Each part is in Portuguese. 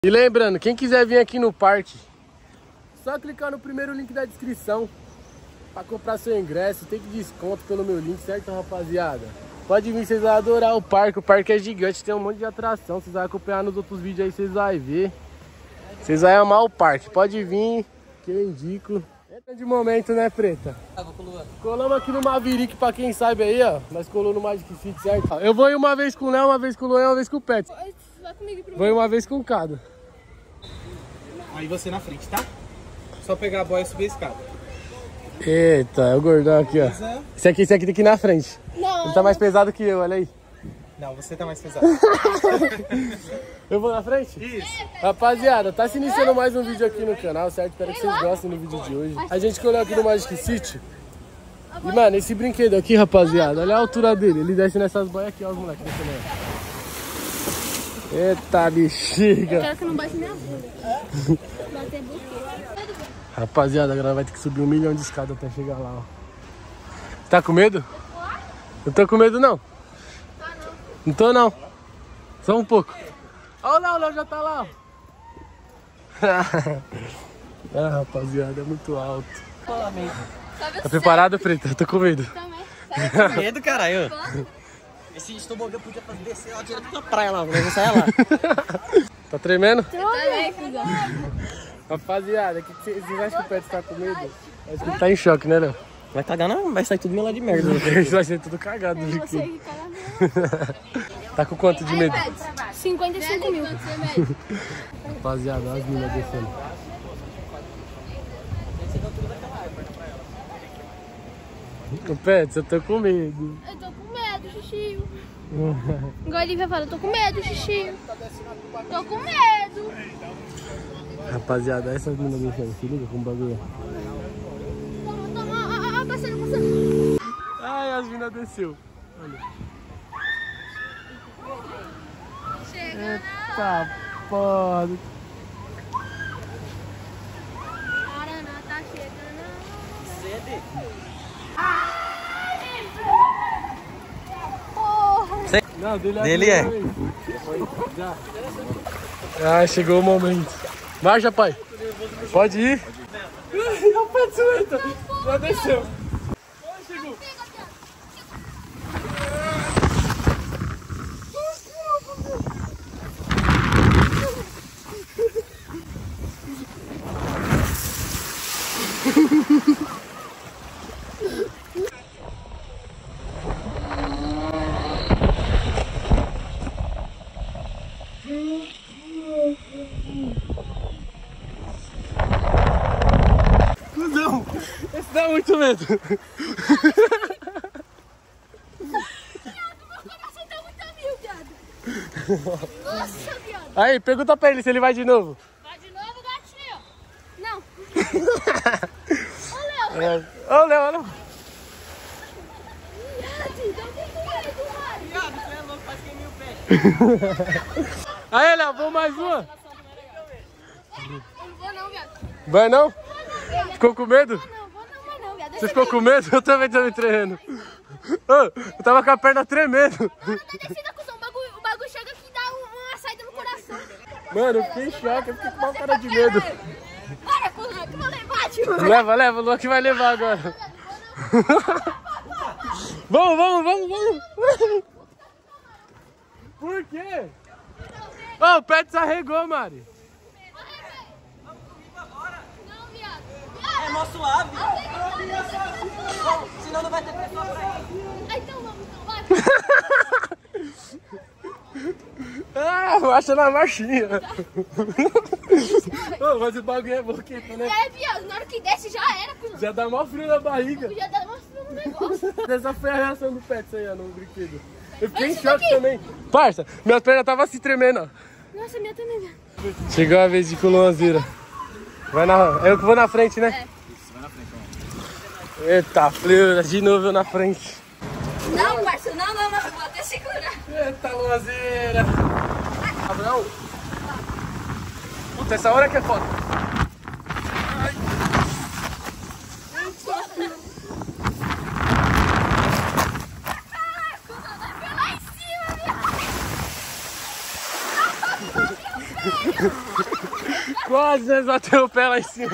E lembrando, quem quiser vir aqui no parque, só clicar no primeiro link da descrição para comprar seu ingresso. Tem que desconto pelo meu link, certo, rapaziada? Pode vir, vocês vão adorar o parque é gigante, tem um monte de atração. Vocês vão acompanhar nos outros vídeos aí, vocês vão ver. Vocês vão amar o parque, pode vir, que eu indico. É de momento, né, Preta? Colamos aqui no Maverick, pra quem sabe aí, ó. Nós colamos no Magic City, certo? Eu vou ir uma vez com o Léo, uma vez com o Luan, uma vez com o Pet. Vou ir uma vez com cada. Aí você na frente, tá? Só pegar a boia e subir a escada. Eita, é o gordão aqui, ó. Esse aqui tem que ir na frente. Não. Ele tá mais pesado que eu, olha aí. Não, você tá mais pesado. Eu vou na frente? Isso. Rapaziada, tá se iniciando mais um vídeo aqui no canal, certo? Espero que vocês gostem do vídeo de hoje. A gente colou aqui no Magic City. E, mano, esse brinquedo aqui, rapaziada, olha a altura dele. Ele desce nessas boias aqui, ó, os moleques. Eita, bexiga. Eu quero que não bate minha bunda. Bater buquê. Rapaziada, agora vai ter que subir 1 milhão de escadas até chegar lá, ó. Tá com medo? Não tô com medo, não. Não tô, não. Só um pouco. Olha o Léo já tá lá, ó. Ah, rapaziada, é muito alto. Tá preparado, Preta? Eu tô com medo. Também. Com medo, caralho. Esse estobogã podia descer lá direto na praia lá, vamos sair lá. Tá tremendo? Também, filho. Rapaziada, o que vocês acham que o Pet tá com medo? Acho que ele tá em choque, né, Léo? Vai cagar, não? Vai sair tudo melado de merda. Vai ser tudo cagado do Você líquido. que caga. Tá com quanto de medo? 55 mil. Rapaziada, olha as minas descendo. O Pet, eu tô com medo. Eu tô com medo, xixi. Igual ele vai falar, eu tô com medo, xixi. Tô com medo. Rapaziada, olha essas minas descendo. Se liga com o bagulho. Toma, passando. Ai, as minas desceu. Olha. Chega. Eita porra. Paraná tá chegando. Sede. Porra. Não, Dele é. Já. Ah, chegou o momento. Marcha, pai. Pode ir. O Pet suelta. Já desceu. Chegou. Não, esse dá muito medo. Nossa, viado. Aí, pergunta pra ele se ele vai de novo. Vai de novo, gatinho. Não. Ô, Léo, olha. Viado, dá um medo, Mário. Viado, você é louco, quase queimei o pé. Aí, Léo, vamos mais uma. Não vou não, viado. Vai não? Ficou com medo? Não, vou não, viado. Você ficou com medo? Eu também tô me tremendo. Ô, eu tava com a perna tremendo. Na descida, cuzão, o bagulho chega que dá uma saída no coração. Mano, eu fiquei em choque, eu fiquei com uma cara de medo. Para, cuzão, que eu vou levar, tio. Leva, o Luan que vai levar agora. Vamos. Por quê? Ô, o Pet se arregou, Mari. Não, viado. É mó suave. Senão não vai ter pessoa pra ir. Ah, então vamos, vai. Ah, marcha na marchinha. Ô, mas o bagulho é boqueta, né? É, viado, na hora que desce já era, cuzão. Já dá mó frio na barriga. Já dá uma frio no negócio. Essa foi a reação do Pet aí, ó, no brinquedo. Eu fiquei em Esse choque daqui. também. Parça, minhas pernas estavam se tremendo, ó. Nossa, minha também, viado. Chegou a vez de ir com o Luanzira. Vai na... Eu que vou na frente, né? Isso, vai na frente, ó. Eita, Fleur, de novo eu na frente. Não, parça, não, eu vou até segurar. Eita, Luanzira. Abraão. Puta, essa hora que é foda. Ai. Lá em cima, viado. Quase nós bateu o pé lá em cima.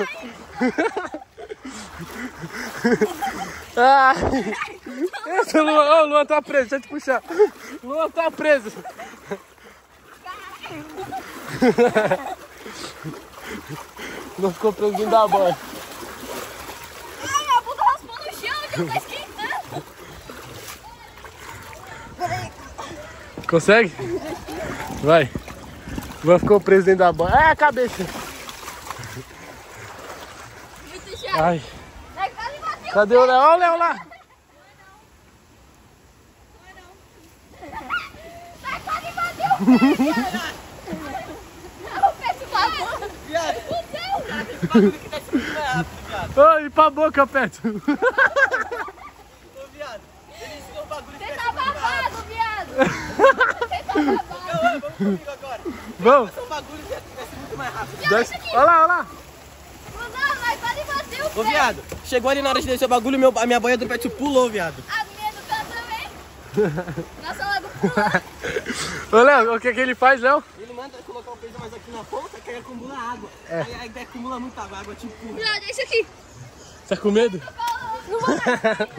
Ai. Esse Luan, oh, o Luan tá preso, deixa eu te puxar. O Luan tá preso. Não ficou preso dentro da bola. Ai, a bunda raspou no chão, já tá esquentando. Consegue? Vai. O Luan ficou preso dentro da bola. É a cabeça. Muito chato. Ai. Ai, quase bateu. Cadê o Léo? Olha o Léo lá. Ai, quase bateu. O pé se bateu. Viado, Fudeu. esse bagulho aqui tá sendo mais rápido, viado. Oi, pra boca, Peto. Ô, viado, ele ensinou um bagulho que Você vai tá ser muito mais rápido. babado, viado. Você tá babado. Vamos comigo agora. Vamos. Esse é um bagulho que vai ser muito mais rápido. Desce. Olha lá, olha lá. Não, mas quase bateu o pé. Ô, viado, chegou ali na hora de descer o bagulho, a minha boia do pet pulou, viado. A minha do pé também. Nossa, logo pula. Ô, Léo, o que que ele faz, Léo? Ele manda colocar o peso mais aqui na ponta, que aí acumula água. É. Aí acumula muita água, a água te empurra. Viado, esse aqui. Tá com medo? Não vou mais.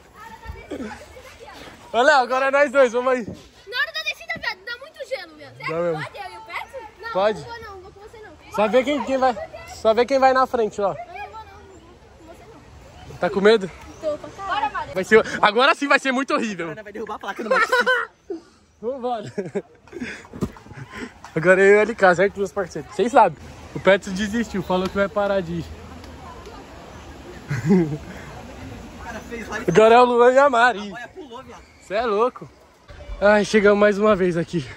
Ô, Léo, agora é nós dois, vamos aí. Na hora da descida, viado, dá muito gelo, viado. Será Dá que mesmo. pode eu e o Petro? Não, Pode. não vou não, não vou com você não. Só ver quem vai. Só ver quem vai na frente, ó. Eu não vou não, não vou com você não. Tá com medo? Tô pra caralho. Bora, Mário. Vai ser, agora sim vai ser muito horrível. Vai derrubar a placa no bate-cinto. Vambora. Agora eu e o LK, certo, meus parceiros? Vocês sabem. O Petro desistiu, falou que vai parar de ir. O cara fez lá e Agora é o Luan e a a Mari. boia pulou, viado. Você é louco. Ai, chegamos mais uma vez aqui.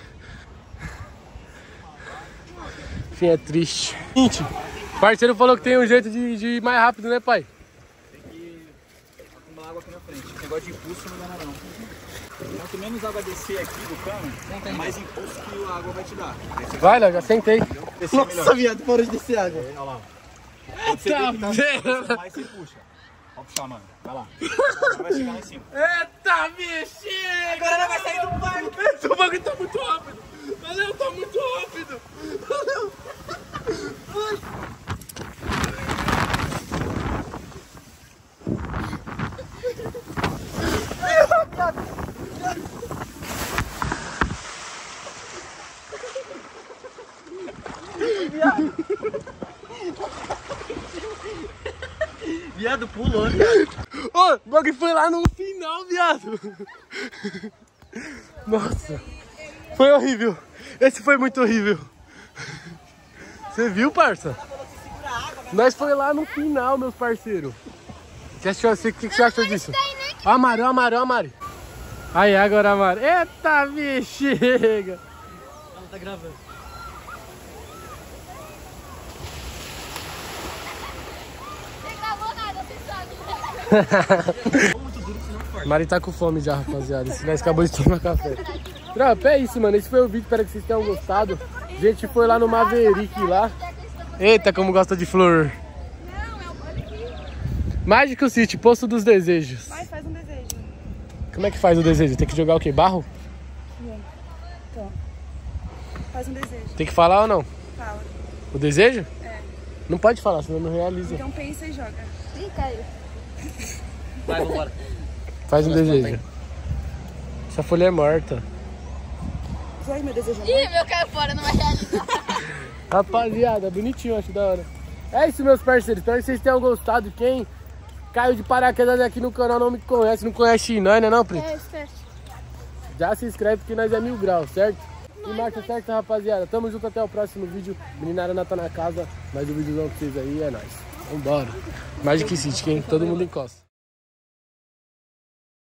Enfim, é triste. Gente, o parceiro falou que tem um jeito de ir mais rápido, né, pai? Tem que acumular água aqui na frente. Esse negócio de impulso não dá nada não. Quanto menos água descer aqui do cano, mais impulso que a água vai te dar. Vai, Léo, já sentei. Descer melhor. Nossa, viado, parou de descer água. Olha lá. Quando você vê que tá vendo? mais você puxa. Pode puxar, mano. Vai lá. Vai chegar lá em cima. Eita, bexiga! Agora não vai sair do barco. O bagulho tá muito rápido. Valeu, tá muito rápido. Valeu. Viado, pulou, viado. Ô, o bagulho foi lá no final, viado. Nossa. Foi horrível. Esse foi muito horrível. Você viu, parça? Nós foi lá no final, meus parceiros. O que você achou disso? Ó a Mari, ó a Mari, ó a Mari. Aí, agora a Mari. Eita, bexiga. Ela tá gravando. Não gravou nada, você sabe. Mari tá com fome já, rapaziada. Se nós acabamos de tomar café. Tropa, é isso, mano. Esse foi o vídeo. Espero que vocês tenham gostado. A gente foi lá no Maverick lá. Eita, como gosta de flor. Não, é o olho aqui. Magical City, Poço dos Desejos. Vai, faz um desejo. Como é que faz o desejo? Tem que jogar o quê? Barro? Então, faz um desejo. Tem que falar ou não? Fala. O desejo? É. Não pode falar, senão não realiza. Então pensa e joga. Ih, caiu. Vai, vambora. Faz um desejo. Essa folha é morta. Vai, meu desejo. Ih, meu caiu fora, não vai realizar. Rapaziada, bonitinho, acho da hora. É isso, meus parceiros. Espero que vocês tenham gostado. Quem caiu de paraquedas aqui no canal não me conhece, não conhece nós, né não, Preto? É, espera. Já se inscreve porque nós é 1000 graus, certo? E marca certo, rapaziada. Tamo junto até o próximo vídeo. Meninada tá na casa. Mais um vídeozão pra vocês aí, é nóis. Vambora. Magic City, quem? Todo mundo encosta.